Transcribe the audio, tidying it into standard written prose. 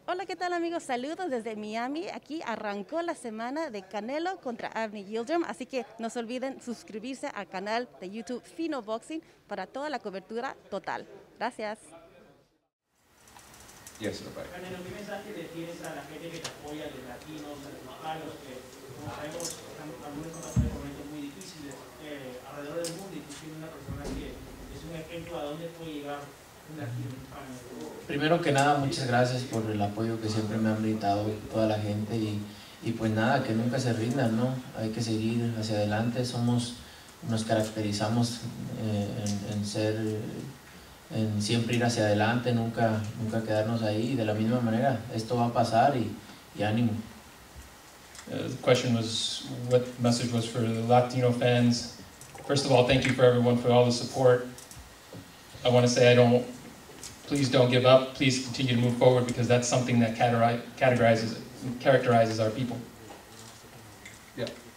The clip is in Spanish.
Hola, ¿qué tal amigos? Saludos desde Miami. Aquí arrancó la semana de Canelo contra Avni Yildirim, así que no se olviden suscribirse al canal de YouTube Fino Boxing para toda la cobertura total. Gracias. Yes, bye. Canelo, ¿qué mensaje le tienes a la gente que te apoya, a los latinos, a los mexicanos, que como sabemos algunos están pasando momentos muy difíciles alrededor del mundo, y tú tienes una persona que es un ejemplo a dónde puede llegar un latino hispano? Primero que nada, muchas gracias por el apoyo que siempre me han brindado toda la gente y pues nada, que nunca se rindan, ¿no? Hay que seguir hacia adelante, nos caracterizamos en siempre ir hacia adelante, nunca quedarnos ahí, y de la misma manera, esto va a pasar y ánimo. The question was, what message was for the Latino fans? First of all, thank you for everyone for all the support. I want to say please don't give up. Please continue to move forward, because that's something that characterizes our people. Yeah.